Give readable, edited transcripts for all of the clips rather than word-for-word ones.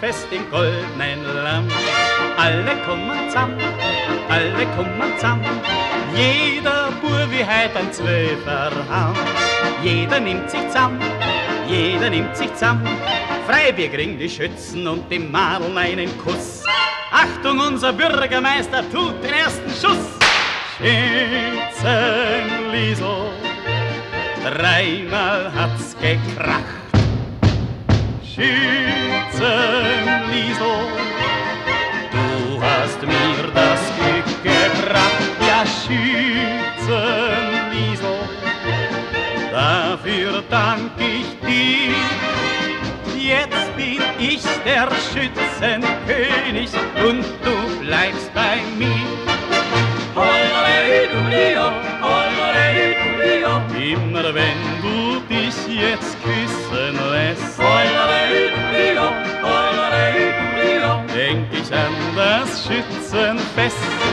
Schützenfest im goldenen Lamm. Alle kommen zusammen, alle kommen zusammen. Jeder Bub wie heut ein Zwölferham. Jeder nimmt sich zusammen, jeder nimmt sich zusammen. Freibier kriegen die Schützen und die Madeln einen Kuss. Achtung, unser Bürgermeister tut den ersten Schuss. Schützenliesl, dreimal hat's gekracht. Schützenliesl, du hast mir das Glück gebracht. Ja, Schützenliesl, dafür dank ich dir. Jetzt bin ich der Schützenkönig und du bleibst bei mir. Immer wenn du dich jetzt küssen lässt, denk ich an das Schützenfest.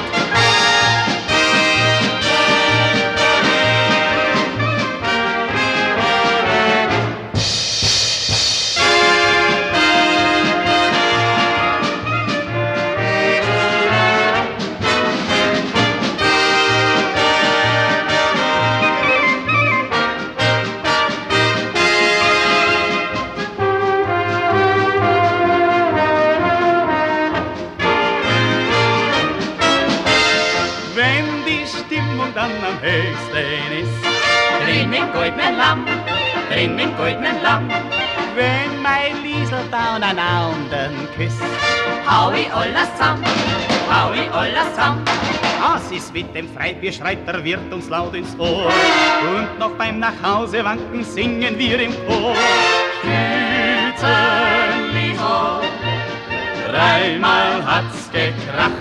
Wenn die Stimmung dann am höchsten ist, Drin im goldenen Lamm, drin im goldenen Lamm, wenn mein Liesl da einen anderen küsst, hau ich alles zusammen, hau ich alles zusammen. was ist mit dem Freibier, schreit der Wirt uns laut ins Ohr. Und noch beim Nachhausewanken singen wir im Chor. Schützenliesl, dreimal hat's gekracht.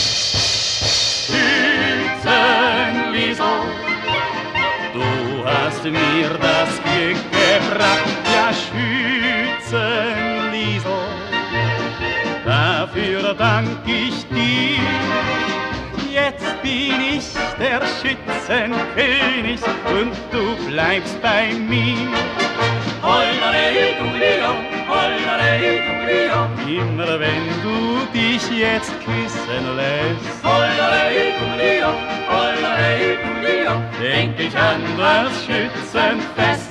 Schützenliesl, du hast mir das Glück gebracht. Ja, Schützenliesl, dafür dank ich dir. Jetzt bin ich der Schützenkönig und du bleibst bei mir. Immer wenn du dich jetzt küssen lässt, denk ich an das Schützenfest.